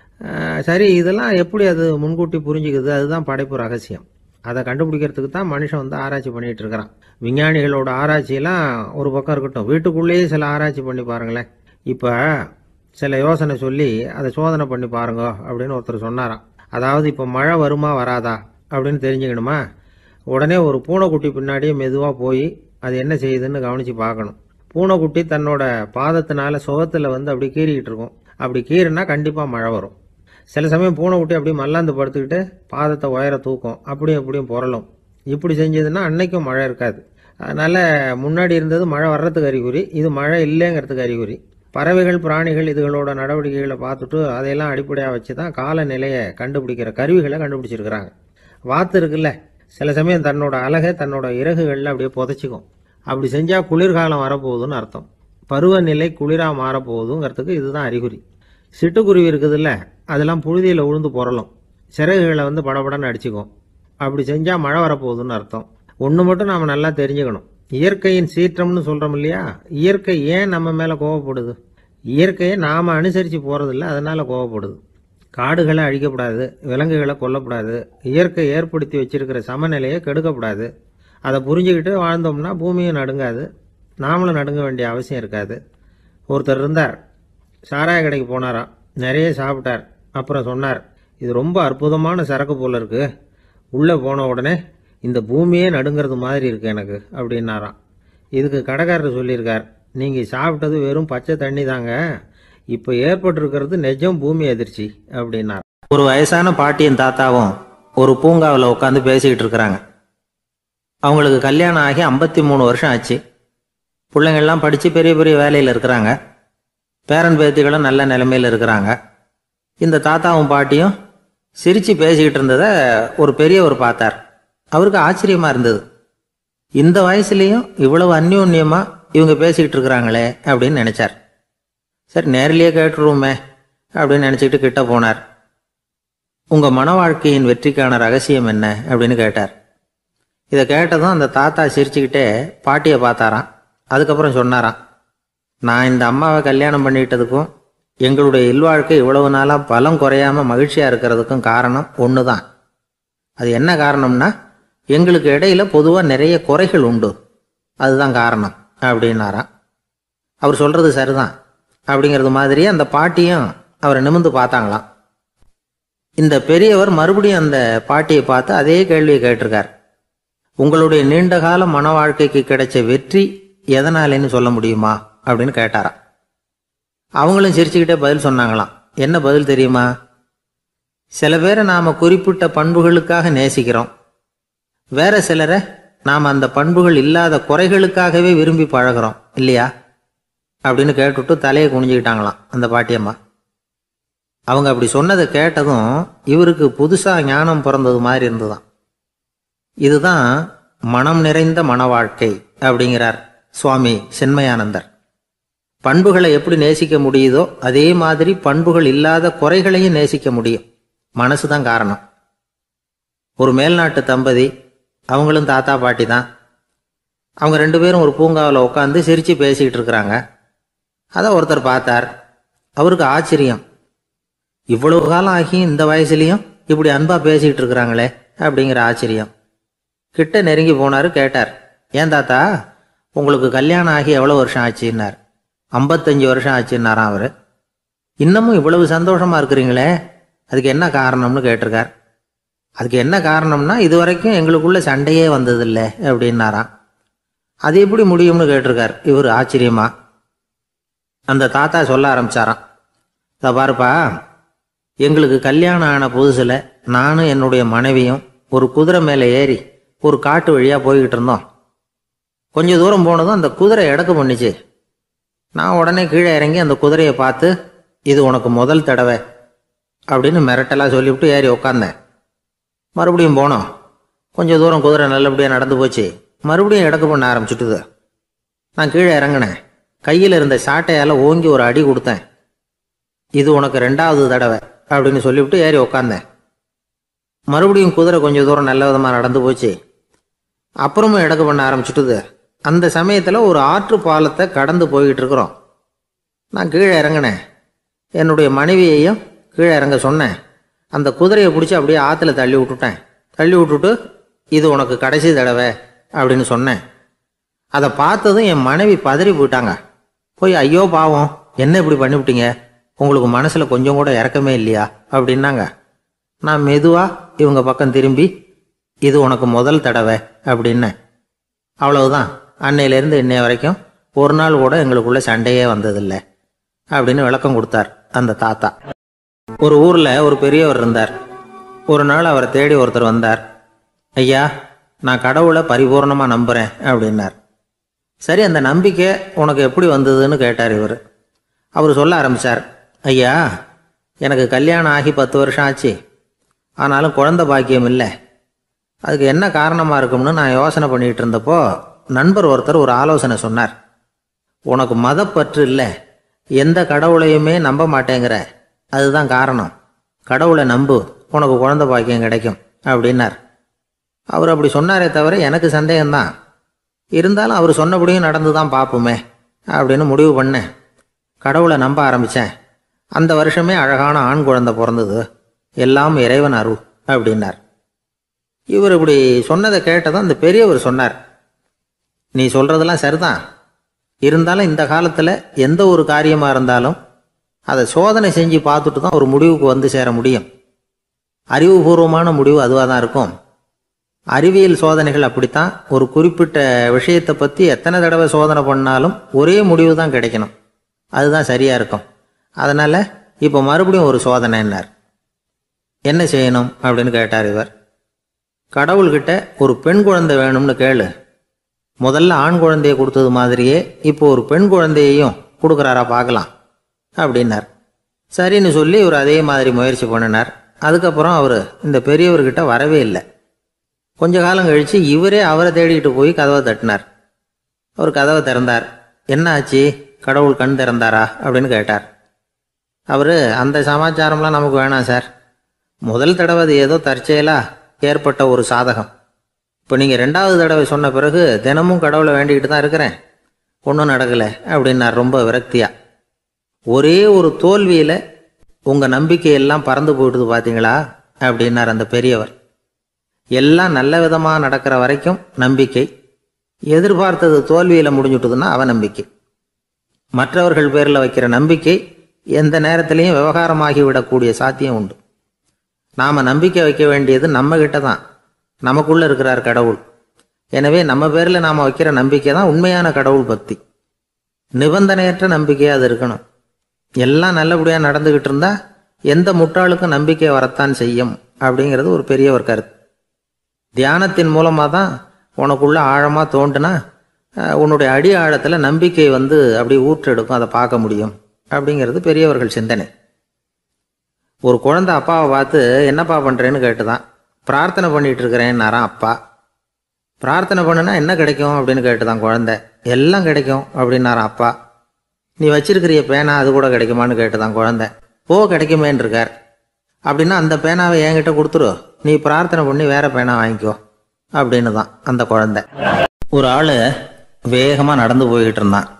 சரி, இதெல்லாம் எப்படி அது முன்கூட்டி புரிஞ்சுக்குது? அதுதான் படைப்பு ரகசியம். அதை கண்டுபிடிக்கிறதுக்கு தான் மனுஷன் வந்து ஆராய்ச்சி பண்ணிகிட்டு இருக்கிறான். விஞ்ஞானிகளோட ஆராய்ச்சியெல்லாம் ஒரு பக்கம் இருக்கட்டும், வீட்டுக்குள்ளேயே சில ஆராய்ச்சி பண்ணி பாருங்களேன். இப்போ சில யோசனை சொல்லி அதை சோதனை பண்ணி பாருங்க அப்படின்னு ஒருத்தர் சொன்னாராம். அதாவது இப்போ மழை வருமா வராதா அப்படின்னு தெரிஞ்சுக்கணுமா, உடனே ஒரு பூனைக்குட்டி பின்னாடியே மெதுவாக போய் அது என்ன செய்யுதுன்னு கவனித்து பார்க்கணும். பூனைக்குட்டி தன்னோட பாதத்தினால சுகத்தில் வந்து அப்படி கீறிக்கிட்டு இருக்கும். அப்படி கீறினா கண்டிப்பாக மழை வரும். சில சமயம் பூனைக்குட்டி அப்படி மல்லாந்து படுத்துக்கிட்டு பாதத்தை உயர தூக்கும், அப்படியும் அப்படியும் புரளும். இப்படி செஞ்சதுன்னா அன்னைக்கும் மழை இருக்காது. அதனால் முன்னாடி இருந்தது மழை வர்றதுக்கு அறிகுறி, இது மழை இல்லைங்கிறதுக்கு அறிகுறி. பறவைகள், பிராணிகள் இதுகளோட நடவடிக்கைகளை பார்த்துட்டு அதையெல்லாம் அடிப்படையாக வச்சு தான் காலநிலையை கண்டுபிடிக்கிற கருவிகளை கண்டுபிடிச்சிருக்கிறாங்க. வாத்து இருக்குல்ல, சில சமயம் தன்னோட அழகை தன்னோட இறகுகளில் அப்படியே புதைச்சிக்கும். அப்படி செஞ்சால் குளிர்காலம் வரப்போகுதுன்னு அர்த்தம். பருவநிலை குளிராக மாறப்போகுதுங்கிறதுக்கு இதுதான் அறிகுறி. சிட்டுக்குருவி இருக்குதுல்ல, அதெல்லாம் புழுதியில் உழுந்து புரளும், சிறகுகளை வந்து படபடன்னு அடிச்சுக்கும். அப்படி செஞ்சால் மழை வரப்போகுதுன்னு அர்த்தம். ஒன்று மட்டும் நாம் நல்லா தெரிஞ்சுக்கணும், இயற்கையின் சீற்றம்னு சொல்கிறோம் இல்லையா, இயற்கை ஏன் நம்ம மேலே கோவப்படுது? இயற்கையை நாம் அனுசரித்து போகிறதில்ல, அதனால் கோவப்படுது. காடுகளை அழிக்கப்படாது, விலங்குகளை கொல்லக்கூடாது, இயற்கை ஏற்படுத்தி வச்சிருக்கிற சமநிலையை கெடுக்கக்கூடாது. அதை புரிஞ்சுக்கிட்டு வாழ்ந்தோம்னா பூமியும் நடுங்காது, நாமளும் நடுங்க வேண்டிய அவசியம் இருக்காது. ஒருத்தர் இருந்தார், சாராய கடைக்கு போனாராம், நிறைய சாப்பிட்டார். அப்புறம் சொன்னார், இது ரொம்ப அற்புதமான சரக்கு போல இருக்கு, உள்ளே போன உடனே இந்த பூமியே நடுங்கிறது மாதிரி இருக்கு எனக்கு அப்படின்னாராம். இதுக்கு கடைக்காரர் சொல்லியிருக்கார், நீங்கள் சாப்பிட்டது வெறும் பச்சை தண்ணி தாங்க, இப்போ ஏற்பட்டிருக்கிறது நிஜம் பூமி அதிர்ச்சி அப்படின்னார். ஒரு வயசான பாட்டியும் தாத்தாவும் ஒரு பூங்காவில் உட்காந்து பேசிக்கிட்டு இருக்கிறாங்க. அவங்களுக்கு கல்யாணம் ஆகி ஐம்பத்தி மூணு வருஷம் ஆச்சு. பிள்ளைங்கள்லாம் படித்து பெரிய பெரிய வேலையில் இருக்கிறாங்க. பேரன் பேத்திகளும் நல்ல நிலைமையில் இருக்கிறாங்க. இந்த தாத்தாவும் பாட்டியும் சிரித்து பேசிக்கிட்டு இருந்ததை ஒரு பெரியவர் பார்த்தார். அவருக்கு ஆச்சரியமாக இருந்தது. இந்த வயசுலேயும் இவ்வளவு அந்யோன்யமாக இவங்க பேசிக்கிட்டு இருக்கிறாங்களே அப்படின்னு நினச்சார். சரி, நேரிலேயே கேட்டுருவோமே அப்படின்னு நினச்சிக்கிட்டு கிட்ட போனார். உங்கள் மன வாழ்க்கையின் வெற்றிக்கான ரகசியம் என்ன அப்படின்னு கேட்டார். இதை கேட்டதும் அந்த தாத்தா சிரிச்சுக்கிட்டே பாட்டியை பார்த்தாராம். அதுக்கப்புறம் சொன்னாராம், நான் இந்த அம்மாவை கல்யாணம் பண்ணிக்கிட்டதுக்கும் எங்களுடைய இல்வாழ்க்கை இவ்வளவு நாளாக பலம் குறையாமல் மகிழ்ச்சியாக இருக்கிறதுக்கும் காரணம் ஒன்று தான். அது என்ன காரணம்னா, எங்களுக்கு இடையில பொதுவாக நிறைய குறைகள் உண்டு, அதுதான் காரணம் அப்படின்னாராம். அவர் சொல்கிறது சரிதான் அப்படிங்கிறது மாதிரி அந்த பாட்டியும் அவரை நிமிர்ந்து பார்த்தாங்களாம். இந்த பெரியவர் மறுபடியும் அந்த பாட்டியை பார்த்து அதே கேள்வியை கேட்டிருக்கார். உங்களுடைய நீண்டகால மன வாழ்க்கைக்கு கிடைச்ச வெற்றி எதனாலேன்னு சொல்ல முடியுமா அப்படின்னு கேட்டாராம். அவங்களும் சிரிச்சுக்கிட்டே பதில் சொன்னாங்களாம். என்ன பதில் தெரியுமா? சில பேரை நாம் குறிப்பிட்ட பண்புகளுக்காக நேசிக்கிறோம், வேற சிலரை நாம் அந்த பண்புகள் இல்லாத குறைகளுக்காகவே விரும்பி பழகிறோம் இல்லையா அப்படின்னு கேட்டுவிட்டு தலையை குனிஞ்சுக்கிட்டாங்களாம் அந்த பாட்டியம்மா. அவங்க அப்படி சொன்னதை கேட்டதும் இவருக்கு புதுசாக ஞானம் பிறந்தது மாதிரி இருந்துதான். இதுதான் மனம் நிறைந்த மன வாழ்க்கை அப்படிங்கிறார் சுவாமி சின்மயானந்தர். பண்புகளை எப்படி நேசிக்க முடியுதோ அதே மாதிரி பண்புகள் இல்லாத குறைகளையும் நேசிக்க முடியும். மனசு தான் காரணம். ஒரு மேல்நாட்டு தம்பதி, அவங்களும் தாத்தா பாட்டி தான். அவங்க ரெண்டு பேரும் ஒரு பூங்காவில் உட்காந்து சிரித்து பேசிக்கிட்டு இருக்கிறாங்க. அதை ஒருத்தர் பார்த்தார். அவருக்கு ஆச்சரியம், இவ்வளவு காலம் ஆகி இந்த வயசுலேயும் இப்படி அன்பாக பேசிக்கிட்டு இருக்கிறாங்களே அப்படிங்கிற ஆச்சரியம். கிட்ட நெருங்கி போனார். கேட்டார், ஏன் தாத்தா உங்களுக்கு கல்யாணம் ஆகி எவ்வளோ வருஷம் ஆச்சுன்னார். ஐம்பத்தஞ்சு வருஷம் ஆச்சுன்னாராம் அவர். இன்னமும் இவ்வளவு சந்தோஷமாக இருக்கிறீங்களே, அதுக்கு என்ன காரணம்னு கேட்டிருக்கார். அதுக்கு என்ன காரணம்னா, இது வரைக்கும் எங்களுக்குள்ள சண்டையே வந்ததில்லை அப்படின்னாராம். அது எப்படி முடியும்னு கேட்டிருக்கார் இவர் ஆச்சரியமா. அந்த தாத்தா சொல்ல ஆரம்பிச்சாராம், இதை பாருப்பா, எங்களுக்கு கல்யாணம் ஆன புதுசில் நானும் என்னுடைய மனைவியும் ஒரு குதிரை மேலே ஏறி ஒரு காட்டு வழியாக போய்கிட்டு இருந்தோம். கொஞ்சம் தூரம் போனதும் அந்த குதிரை எடக்கு பண்ணிச்சு. நான் உடனே கீழே இறங்கி அந்த குதிரையை பார்த்து, இது உனக்கு முதல் தடவை அப்படின்னு மிரட்டலாக சொல்லிவிட்டு ஏறி உட்காந்தேன். மறுபடியும் போனோம். கொஞ்சம் தூரம் குதிரை நல்லபடியாக நடந்து போச்சு. மறுபடியும் எடக்கு பண்ண ஆரம்பிச்சுட்டுது. நான் கீழே இறங்கினேன். கையில் இருந்த சாட்டையால் ஓங்கி ஒரு அடி கொடுத்தேன். இது உனக்கு ரெண்டாவது தடவை அப்படின்னு சொல்லிவிட்டு ஏறி உட்காந்தேன். மறுபடியும் குதிரை கொஞ்சம் தூரம் நல்ல விதமாக நடந்து போச்சு. அப்புறமும் எடக்கு பண்ண ஆரம்பிச்சுட்டுது. அந்த சமயத்தில் ஒரு ஆற்று பாலத்தை கடந்து போய்கிட்டு இருக்கிறோம். நான் கீழே இறங்கினேன். என்னுடைய மனைவியையும் கீழே இறங்க சொன்னேன். அந்த குதிரையை பிடிச்சி அப்படியே ஆற்றுல தள்ளி விட்டுட்டேன். தள்ளி விட்டுட்டு, இது உனக்கு கடைசி தடவை அப்படின்னு சொன்னேன். அதை பார்த்ததும் என் மனைவி பதறி போயிட்டாங்க. போய், ஐயோ பாவம், என்ன இப்படி பண்ணிவிட்டீங்க, உங்களுக்கு மனசில் கொஞ்சம் கூட இறக்கமே இல்லையா அப்படின்னாங்க. நான் மெதுவாக இவங்க பக்கம் திரும்பி, இது உனக்கு முதல் தடவை அப்படின்னேன். அவ்வளவுதான், அன்னையிலேருந்து இன்னைய வரைக்கும் ஒரு நாள் கூட எங்களுக்குள்ள சண்டையே வந்ததில்லை அப்படின்னு விளக்கம் கொடுத்தார் அந்த தாத்தா. ஒரு ஊரில் ஒரு பெரியவர் இருந்தார். ஒரு நாள் அவரை தேடி ஒருத்தர் வந்தார். ஐயா, நான் கடவுளை பரிபூர்ணமாக நம்புகிறேன் அப்படின்னார். சரி, அந்த நம்பிக்கை உனக்கு எப்படி வந்ததுன்னு கேட்டார் இவர். அவர் சொல்ல ஆரம்பித்தார், ஐயா, எனக்கு கல்யாணம் ஆகி பத்து வருஷம் ஆச்சு, ஆனாலும் குழந்தை பாக்கியம் இல்லை. அதுக்கு என்ன காரணமாக இருக்கும்னு நான் யோசனை பண்ணிகிட்டு இருந்தப்போ நண்பர் ஒருத்தர் ஒரு ஆலோசனை சொன்னார். உனக்கு மதப்பற்று இல்லை, எந்த கடவுளையுமே நம்ப மாட்டேங்கிற, அதுதான் காரணம். கடவுளை நம்பு, உனக்கு குழந்தை பாக்கியம் கிடைக்கும் அப்படின்னார். அவர் அப்படி சொன்னாரே தவிர எனக்கு சந்தேகம்தான். இருந்தாலும் அவர் சொன்னபடியும் நடந்து தான் பார்ப்போமே அப்படின்னு முடிவு பண்ணேன். கடவுளை நம்ப ஆரம்பித்தேன். அந்த வருஷமே அழகான ஆண் குழந்தை பிறந்தது, எல்லாம் இறைவன் அருள் அப்படின்னார். இவர் இப்படி சொன்னதை கேட்டதும் அந்த பெரியவர் சொன்னார், நீ சொல்கிறதெல்லாம் சரிதான், இருந்தாலும் இந்த காலத்தில் எந்த ஒரு காரியமாக இருந்தாலும் அதை சோதனை செஞ்சு பார்த்துட்டு தான் ஒரு முடிவுக்கு வந்து சேர முடியும். அறிவுபூர்வமான முடிவு அதுவாக தான் இருக்கும். அறிவியல் சோதனைகள் அப்படித்தான். ஒரு குறிப்பிட்ட விஷயத்தை பற்றி எத்தனை தடவை சோதனை பண்ணாலும் ஒரே முடிவு தான் கிடைக்கணும், அதுதான் சரியாக இருக்கும். அதனால் இப்போ மறுபடியும் ஒரு சோதனைன்னார். என்ன செய்யணும் அப்படின்னு கேட்டார் இவர். கடவுள்கிட்ட ஒரு பெண் குழந்தை வேணும்னு கேளு. முதல்ல ஆண் குழந்தையை கொடுத்தது மாதிரியே இப்போ ஒரு பெண் குழந்தையையும் கொடுக்குறாரா பார்க்கலாம் அப்படின்னார். சரின்னு சொல்லி இவர் அதே மாதிரி முயற்சி பண்ணினார். அதுக்கப்புறம் அவர் இந்த பெரியவர்கிட்ட வரவே இல்லை. கொஞ்ச காலம் கழித்து இவரே அவரை தேடிக்கிட்டு போய் கதவை தட்டினார். அவர் கதவை திறந்தார். என்ன ஆச்சு, கடவுள் கண் திறந்தாரா அப்படின்னு கேட்டார். அவர், அந்த சமாச்சாரம்லாம் நமக்கு வேணாம் சார், முதல் தடவை அது ஏதோ தற்செயலாக ஏற்பட்ட ஒரு சாதகம். இப்போ நீங்கள் ரெண்டாவது தடவை சொன்ன பிறகு தினமும் கடவுளை வேண்டிக்கிட்டு தான் இருக்கிறேன், ஒன்றும் நடக்கலை அப்படின்னார் ரொம்ப விரக்தியாக. ஒரே ஒரு தோல்வியில் உங்கள் நம்பிக்கையெல்லாம் பறந்து போயிடுது பார்த்தீங்களா அப்படின்னார் அந்த பெரியவர். எல்லாம் நல்ல விதமாக நடக்கிற வரைக்கும் நம்பிக்கை, எதிர்பார்த்தது தோல்வியில் முடிஞ்சுட்டுதுன்னா அவநம்பிக்கை. மற்றவர்கள் பேரில் வைக்கிற நம்பிக்கை எந்த நேரத்திலையும் விவகாரமாகி விடக்கூடிய சாத்தியம் உண்டு. நாம் நம்பிக்கை வைக்க வேண்டியது நம்மக்கிட்ட தான், நமக்குள்ளே இருக்கிறார் கடவுள். எனவே நம்ம பேரில் நாம் வைக்கிற நம்பிக்கை தான் உண்மையான கடவுள் பக்தி. நிபந்தனையற்ற நம்பிக்கையாக அது இருக்கணும். எல்லாம் நல்லபடியாக நடந்துக்கிட்டு இருந்தால் எந்த முட்டாளுக்கும் நம்பிக்கை வரத்தான் செய்யும் அப்படிங்கிறது ஒரு பெரிய ஒரு கருத்து. தியானத்தின் மூலமாக தான் உனக்குள்ள ஆழமாக தோண்டுனா உன்னுடைய அடி ஆழத்தில் நம்பிக்கை வந்து அப்படி ஊற்றெடுக்கும், அதை பார்க்க முடியும் அப்படிங்கிறது பெரியவர்கள் சிந்தனை. ஒரு குழந்தை அப்பாவை பார்த்து என்னப்பா பண்ணுறேன்னு கேட்டுதான். பிரார்த்தனை பண்ணிகிட்டு இருக்கிறேன்னாரான் அப்பா. பிரார்த்தனை பண்ணுனா என்ன கிடைக்கும் அப்படின்னு கேட்டுதான் குழந்தை. எல்லாம் கிடைக்கும் அப்படின்னாரான் அப்பா. நீ வச்சிருக்கிறிய பேனா அது கூட கிடைக்குமான்னு கேட்டுதான் குழந்தை. ஓ, கிடைக்குமேன்னு இருக்கார். அப்படின்னா அந்த பேனாவை என்கிட்ட கொடுத்துரு, நீ பிரார்த்தனை பண்ணி வேற பேனா வாங்கிக்கோ அப்படின்னு தான் அந்த குழந்தை. ஒரு ஆள் வேகமாக நடந்து போய்கிட்டு இருந்தான்.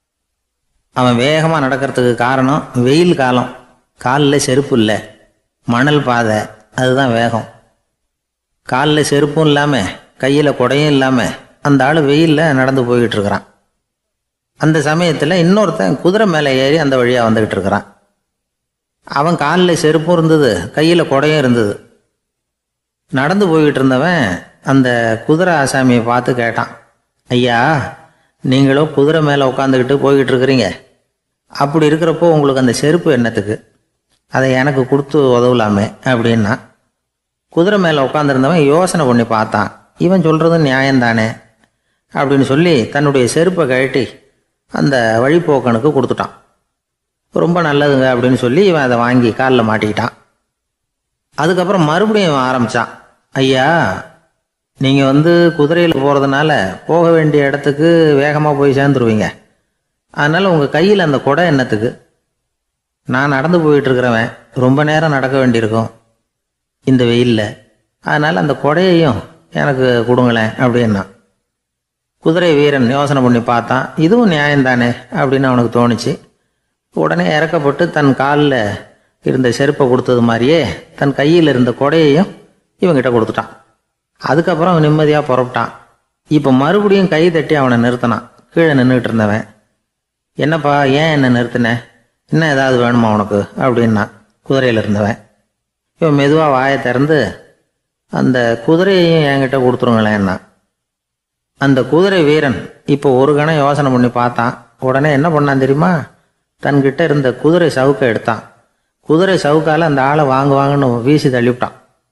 அவன் வேகமாக நடக்கிறதுக்கு காரணம் வெயில் காலம், காலில் செருப்பு இல்லை, மணல் பாதை, அதுதான் வேகம். காலில் செருப்பும் இல்லாமல் கையில் குடையும் இல்லாமல் அந்த ஆள் வெயிலில் நடந்து போய்கிட்டு இருக்கிறான். அந்த சமயத்தில் இன்னொருத்தன் குதிரை மேலே ஏறி அந்த வழியாக வந்துக்கிட்டு இருக்கிறான். அவன் காலில் செருப்பும் இருந்தது, கையில் குடையும் இருந்தது. நடந்து போய்கிட்டு இருந்தவன் அந்த குதிரை ஆசாமியை பார்த்து கேட்டான், ஐயா, நீங்களும் குதிரை மேலே உட்காந்துக்கிட்டு போய்கிட்டு இருக்கிறீங்க, அப்படி இருக்கிறப்போ உங்களுக்கு அந்த செருப்பு என்னத்துக்கு, அதை எனக்கு கொடுத்து உதவலாமே அப்படின்னா. குதிரை மேலே உட்காந்துருந்தவன் யோசனை பண்ணி பார்த்தான். இவன் சொல்கிறது நியாயம்தானே அப்படின்னு சொல்லி தன்னுடைய செருப்பை கழட்டி அந்த வழிப்போக்கனுக்கு கொடுத்துட்டான். ரொம்ப நல்லதுங்க அப்படின்னு சொல்லி இவன் அதை வாங்கி காலில் மாட்டிக்கிட்டான். அதுக்கப்புறம் மறுபடியும் இவன் ஆரம்பித்தான், ஐயா, நீங்கள் வந்து குதிரையில் போகிறதுனால போக வேண்டிய இடத்துக்கு வேகமாக போய் சேர்ந்துருவீங்க, அதனால் உங்கள் கையில் அந்த குடை என்னத்துக்கு, நான் நடந்து போயிட்டுருக்கிறவன் ரொம்ப நேரம் நடக்க வேண்டியிருக்கும் இந்த வெயிலில், அதனால் அந்த குடையையும் எனக்கு கொடுங்களேன் அப்படின்னா. குதிரை வீரன் யோசனை பண்ணி பார்த்தான், இதுவும் நியாயம்தானே அப்படின்னு அவனுக்கு தோணுச்சு. உடனே இறக்கப்பட்டு தன் காலில் இருந்த செருப்பை கொடுத்தது மாதிரியே தன் கையில் இருந்த கொடையையும் இவங்கிட்ட கொடுத்துட்டான். அதுக்கப்புறம் அவன் நிம்மதியாக புறப்பட்டான். இப்போ மறுபடியும் கை தட்டி அவனை நிறுத்தினான். கீழே நின்றுட்டு இருந்தவன், என்னப்பா ஏன் என்ன நிறுத்தினேன், இன்னும் ஏதாவது வேணுமா உனக்கு அப்படின்னா குதிரையில் இருந்தவன். இவன் மெதுவாக வாயை திறந்து அந்த குதிரையையும் என்கிட்ட கொடுத்துருங்களேன்னா. அந்த குதிரை வீரன் இப்போ ஒரு கணம் யோசனை பண்ணி பார்த்தான். உடனே என்ன பண்ணான் தெரியுமா, தன்கிட்ட இருந்த குதிரை சவுக்கை எடுத்தான். குதிரை சவுக்கால் அந்த ஆளை வாங்க வாங்கன்னு வீசி தள்ளிவிட்டான்.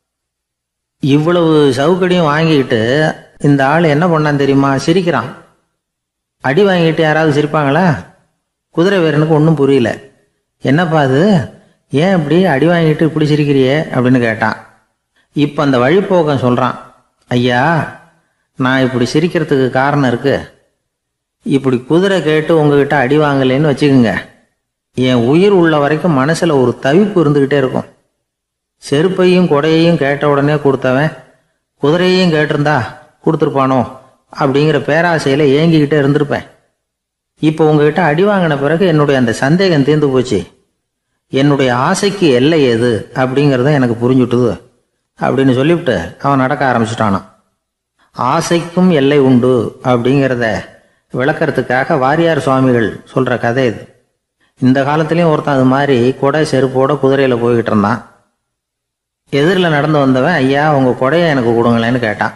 இவ்வளவு சவுக்கடியும் வாங்கிக்கிட்டு இந்த ஆள் என்ன பண்ணான் தெரியுமா, சிரிக்கிறான். அடி வாங்கிட்டு யாராவது சிரிப்பாங்களா? குதிரை வீரனுக்கு ஒன்றும் புரியல. என்னப்பா அது, ஏன் இப்படி அடி வாங்கிட்டு இப்படி சிரிக்கிறியே அப்படின்னு கேட்டான். இப்போ அந்த வழிப்போக்கன் சொல்கிறான், ஐயா, நான் இப்படி சிரிக்கிறதுக்கு காரணம் இருக்குது. இப்படி குதிரை கேட்டு உங்ககிட்ட அடி வாங்கலைன்னு வச்சுக்கோங்க, என் உயிர் உள்ள வரைக்கும் மனசில் ஒரு தவிப்பு இருந்துக்கிட்டே இருக்கும். செருப்பையும் கொடையையும் கேட்ட உடனே கொடுத்தவன் குதிரையையும் கேட்டிருந்தா கொடுத்துருப்பானோ அப்படிங்கிற பேராசையில் ஏங்கிக்கிட்டே இருந்திருப்பேன். இப்போ உங்ககிட்ட அடி வாங்கின பிறகு என்னுடைய அந்த சந்தேகம் தீர்ந்து போச்சு. என்னுடைய ஆசைக்கு எல்லை எது அப்படிங்கிறத எனக்கு புரிஞ்சுட்டுது அப்படின்னு சொல்லிவிட்டு அவன் நடக்க ஆரம்பிச்சிட்டானான். ஆசைக்கும் எல்லை உண்டு அப்படிங்கிறத விளக்கறதுக்காக வாரியார் சுவாமிகள் சொல்கிற கதை இது. இந்த காலத்துலேயும் ஒருத்தன் அது மாதிரி கொடை செருப்போட குதிரையில் போய்கிட்டு இருந்தான். எதிரில் நடந்து வந்தவன், ஐயா உங்கள் கொடையை எனக்கு கொடுங்களேன்னு கேட்டான்.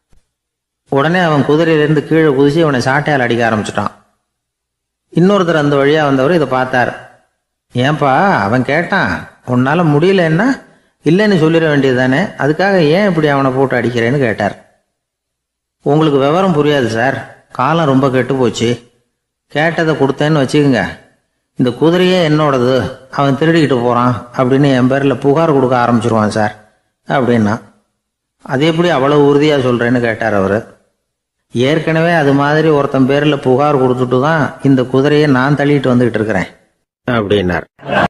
உடனே அவன் குதிரையிலேருந்து கீழே குதிச்சு அவனை சாட்டையால் அடிக்க ஆரம்பிச்சிட்டான். இன்னொருத்தர் அந்த வழியாக வந்தவர் இதை பார்த்தார். ஏன்பா அவன் கேட்டான், உன்னால் முடியலன்னா இல்லைன்னு சொல்லிட வேண்டியது தானே, அதுக்காக ஏன் இப்படி அவனை போட்டு அடிக்கிறேன்னு கேட்டார். உங்களுக்கு விவரம் புரியாது சார், காலம் ரொம்ப கெட்டு போச்சு. கேட்டதை கொடுத்தேன்னு வச்சுக்கோங்க, இந்த குதிரையே என்னோடது, அவன் திருடிக்கிட்டு போகிறான் அப்படின்னு என் பேரில் புகார் கொடுக்க ஆரம்பிச்சிருவான் சார் அப்படின்னா. அது எப்படி அவ்வளோ உறுதியாக சொல்கிறேன்னு கேட்டார் அவர். ஏற்கனவே அது மாதிரி ஒருத்தன் பேரில் புகார் கொடுத்துட்டு தான் இந்த குதிரையை நான் தள்ளிட்டு வந்துக்கிட்டு இருக்கிறேன் அப்படின்னார்.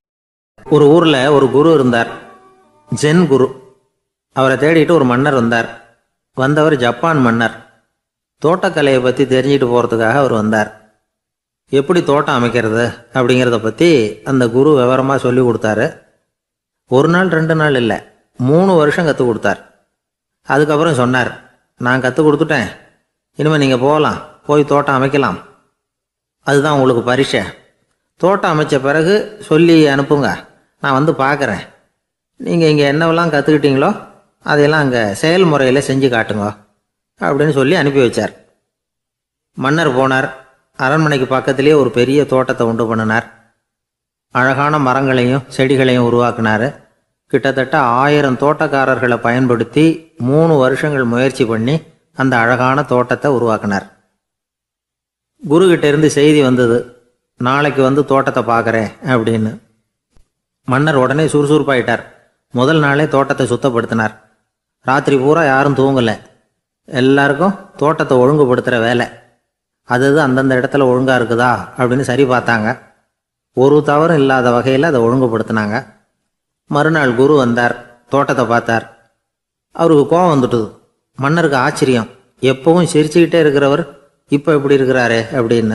ஒரு ஊரில் ஒரு குரு இருந்தார், ஜென் குரு. அவரை தேடிட்டு ஒரு மன்னர் வந்தார். வந்தவர் ஜப்பான் மன்னர். தோட்டக்கலையை பற்றி தெரிஞ்சுட்டு போகிறதுக்காக அவர் வந்தார். எப்படி தோட்டம் அமைக்கிறது அப்படிங்கிறத பற்றி அந்த குரு விவரமாக சொல்லி கொடுத்தாரு. ஒரு நாள் ரெண்டு நாள் இல்லை, மூணு வருஷம் கற்றுக் கொடுத்தார். அதுக்கப்புறம் சொன்னார், நான் கற்றுக் கொடுத்துட்டேன், இனிமேல் நீங்கள் போகலாம், போய் தோட்டம் அமைக்கலாம், அதுதான் உங்களுக்கு பரிசை. தோட்டம் அமைச்ச பிறகு சொல்லி அனுப்புங்க, நான் வந்து பார்க்குறேன். நீங்கள் இங்கே என்னவெல்லாம் கற்றுக்கிட்டீங்களோ அதையெல்லாம் அங்கே செயல்முறையில் செஞ்சு காட்டுங்க அப்படின்னு சொல்லி அனுப்பி வச்சார். மன்னர் போனார். அரண்மனைக்கு பக்கத்திலே ஒரு பெரிய தோட்டத்தை உண்டு பண்ணினார். அழகான மரங்களையும் செடிகளையும் உருவாக்கினார். கிட்டத்தட்ட ஆயிரம் தோட்டக்காரர்களை பயன்படுத்தி மூணு வருஷங்கள் முயற்சி பண்ணி அந்த அழகான தோட்டத்தை உருவாக்கினார். குருக்கிட்ட இருந்து செய்தி வந்தது, நாளைக்கு வந்து தோட்டத்தை பார்க்குறேன் அப்படின்னு. மன்னர் உடனே சுறுசுறுப்பாயிட்டார். முதல் நாளே தோட்டத்தை சுத்தப்படுத்தினார். ராத்திரி பூரா யாரும் தூங்கலை. எல்லாருக்கும் தோட்டத்தை ஒழுங்குபடுத்துகிற வேலை. அது அந்தந்த இடத்துல ஒழுங்காக இருக்குதா அப்படின்னு சரி பார்த்தாங்க. ஒரு தவறும் இல்லாத வகையில் அதை ஒழுங்குபடுத்தினாங்க. மறுநாள் குரு வந்தார், தோட்டத்தை பார்த்தார். அவருக்கு கோபம் வந்துட்டுது. மன்னருக்கு ஆச்சரியம், எப்பவும் சிரிச்சுக்கிட்டே இருக்கிறவர் இப்போ எப்படி இருக்கிறாரே அப்படின்னு.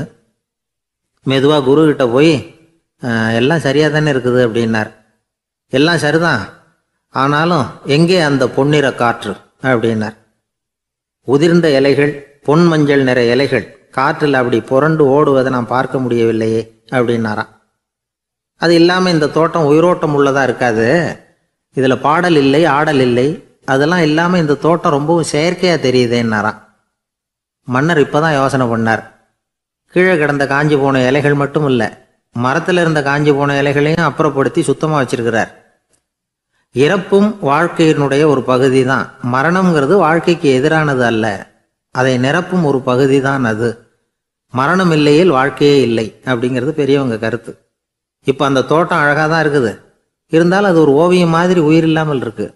மெதுவாக குருக்கிட்ட போய், எல்லாம் சரியாக தானே இருக்குது அப்படின்னார். எல்லாம் சரிதான், ஆனாலும் எங்கே அந்த பொன்னிற காற்று அப்படின்னார். உதிர்ந்த இலைகள், பொன் மஞ்சள் நிற இலைகள் காற்றில் அப்படி புரண்டு ஓடுவதை நான் பார்க்க முடியவில்லையே அப்படின்னாராம். அது இல்லாமல் இந்த தோட்டம் உயிரோட்டம் உள்ளதாக இருக்காது, இதில் பாடல் இல்லை, ஆடல் இல்லை, அதெல்லாம் இல்லாமல் இந்த தோட்டம் ரொம்பவும் செயற்கையாக தெரியுதேன்னாராம். மன்னர் இப்போ தான் யோசனை பண்ணார். கீழே கிடந்த காஞ்சி போன இலைகள் மட்டும் இல்லை, மரத்தில் இருந்த காஞ்சி போன இலைகளையும் அப்புறப்படுத்தி சுத்தமாக வச்சிருக்கிறார். இறப்பும் வாழ்க்கையினுடைய ஒரு பகுதி தான். மரணம்ங்கிறது வாழ்க்கைக்கு எதிரானது அல்ல, அதை நிரப்பும் ஒரு பகுதி தான் அது. மரணம் இல்லையில் வாழ்க்கையே இல்லை அப்படிங்கிறது பெரியவங்க கருத்து. இப்போ அந்த தோட்டம் அழகாக தான் இருக்குது, இருந்தாலும் அது ஒரு ஓவியம் மாதிரி உயிர் இல்லாமல் இருக்கு.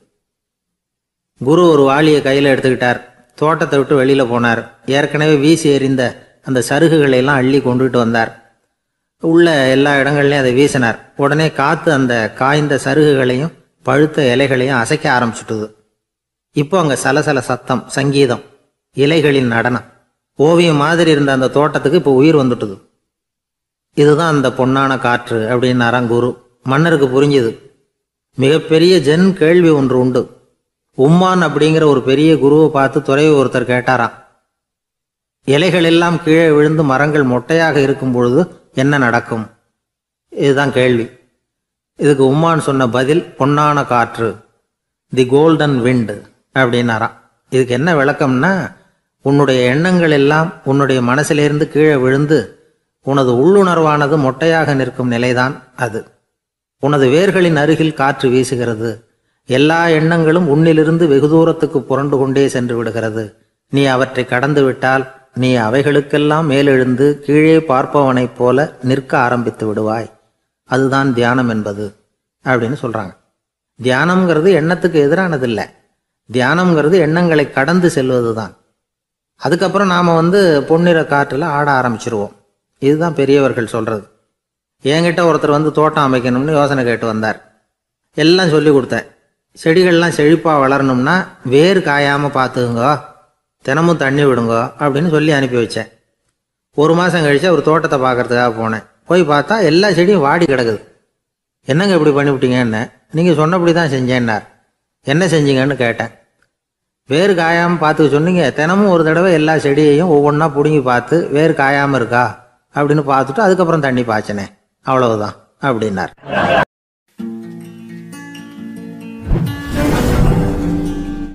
குரு ஒரு வாளியை கையில் எடுத்துக்கிட்டார். தோட்டத்தை விட்டு வெளியில் போனார். ஏற்கனவே வீசி எறிந்த அந்த சருகுகளை எல்லாம் அள்ளி கொண்டுகிட்டு வந்தார். உள்ள எல்லா இடங்கள்லையும் அதை வீசினார். உடனே காற்று அந்த காய்ந்த சருகுகளையும் பழுத்த இலைகளையும் அசைக்க ஆரம்பிச்சுட்டுது. இப்போ அங்கே சலசல சத்தம், சங்கீதம், இலைகளின் நடனம், ஓவியம் மாதிரி இருந்த அந்த தோட்டத்துக்கு இப்போ உயிர் வந்துட்டுது. இதுதான் அந்த பொன்னான காற்று அப்படின்னாராம் குரு. மன்னருக்கு புரிஞ்சுது. மிகப்பெரிய ஜென் கேள்வி ஒன்று உண்டு. உம்மான் அப்படிங்கிற ஒரு பெரிய குருவை பார்த்து துறவி ஒருத்தர் கேட்டாராம், இலைகள் எல்லாம் கீழே விழுந்து மரங்கள் மொட்டையாக இருக்கும் பொழுது என்ன நடக்கும்? இதுதான் கேள்வி. இதுக்கு உம்மான் சொன்ன பதில் பொன்னான காற்று, தி கோல்டன் விண்ட் அப்படின்னாராம். இதுக்கு என்ன விளக்கம்னா, உன்னுடைய எண்ணங்கள் எல்லாம் உன்னுடைய மனசிலிருந்து கீழே விழுந்து உனது உள்ளுணர்வானது மொட்டையாக நிற்கும் நிலைதான் அது. உனது வேர்களின் அருகில் காற்று வீசுகிறது. எல்லா எண்ணங்களும் உன்னிலிருந்து வெகு தூரத்துக்கு புரண்டு கொண்டே சென்று விடுகிறது. நீ அவற்றை கடந்து விட்டால் நீ அவைகளுக்கெல்லாம் மேலெழுந்து கீழே பார்ப்பவனைப் போல நிற்க ஆரம்பித்து விடுவாய். அதுதான் தியானம் என்பது அப்படின்னு சொல்றாங்க. தியானம்ங்கிறது எண்ணத்துக்கு எதிரானதில்லை. தியானம்ங்கிறது எண்ணங்களை கடந்து செல்வது தான். அதுக்கப்புறம் நாம் வந்து பொன்னிற காற்றில் ஆட ஆரம்பிச்சிருவோம். இதுதான் பெரியவர்கள் சொல்கிறது. என்கிட்ட ஒருத்தர் வந்து தோட்டம் அமைக்கணும்னு யோசனை கேட்டு வந்தார். எல்லாம் சொல்லி கொடுத்தேன். செடிகள்லாம் செழிப்பாக வளரணும்னா வேர் காயாமல் பார்த்துக்குங்க, தினமும் தண்ணி விடுங்க அப்படின்னு சொல்லி அனுப்பி வச்சேன். ஒரு மாதம் கழித்து ஒரு தோட்டத்தை பார்க்கறதுக்காக போனேன். போய் பார்த்தா எல்லா செடியும் வாடி கிடக்குது. என்னங்க இப்படி பண்ணிவிட்டீங்கன்னு. நீங்கள் சொன்னபடி தான் செஞ்சேன்னார். என்ன செஞ்சீங்கன்னு கேட்டேன். வேறு காயாமல் பார்த்துக்க சொன்னீங்க. தினமும் ஒரு தடவை எல்லா செடியையும் ஒவ்வொன்றா பிடுங்கி பார்த்து வேறு காயாமல் இருக்கா அப்படின்னு பார்த்துட்டு அதுக்கப்புறம் தண்ணி பாய்ச்சினேன், அவ்வளவுதான் அப்படின்னார்.